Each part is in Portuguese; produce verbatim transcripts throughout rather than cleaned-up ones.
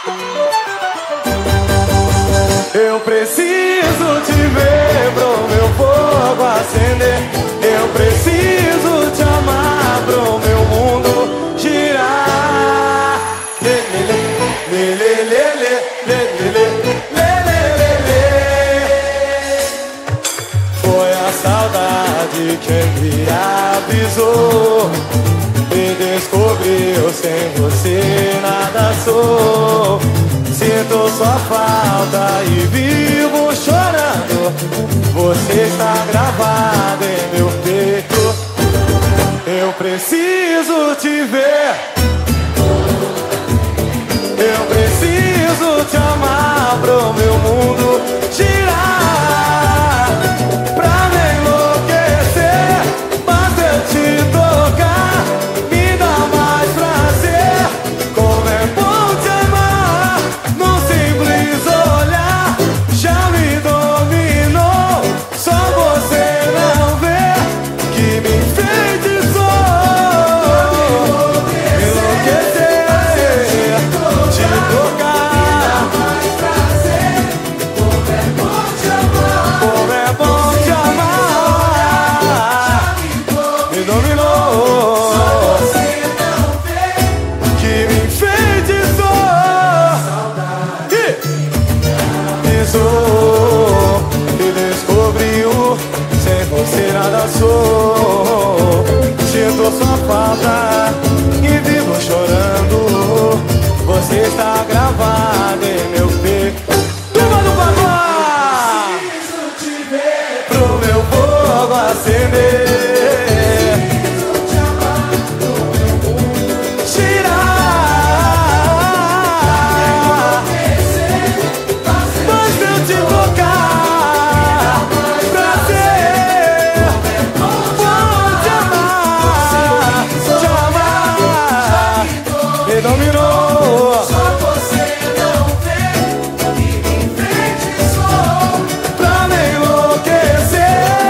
Eu preciso te ver pro meu fogo acender. Eu preciso te amar pro meu mundo girar. Lê, lê, lê, lê, lê, lê, lê, lê, lê, lê, lê. Foi a saudade quem me avisou. Me descobriu, sem você nada sou. Sinto sua falta e vivo chorando. Você está gravado em meu peito. Eu preciso te ver. Eu preciso te amar pro meu mundo girar. Pra me enlouquecer, basta eu te tocar. Me dá mais prazer. Como é bom te amar. Num simples olhar já me dominou. Só você não vê que me enfeitiçou. Me enlouquecer, te tocar. Como é bom te amar. Me dominou. Só você não vê que me enfeitiçou. Pisou e descobriu, sem você nada sou. Sinto sua falta e vivo chorando. Você está gravado em meu peito. Turma do pagode! Preciso te ver pro meu fogo acender. Preciso te amar pro meu mundo girar. Basta eu te tocar. Prazer. Vou te amar. Te amar. Me dominou. Só você não vê que me enfeitiçou. Pra me enlouquecer.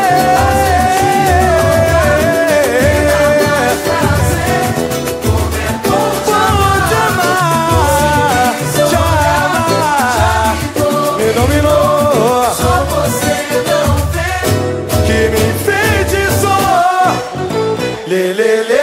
Prazer, como é bom te Vou te amar. Te amar. Me dominou. Só você não vê Que me enfeitiçou. Lê, lê, lê.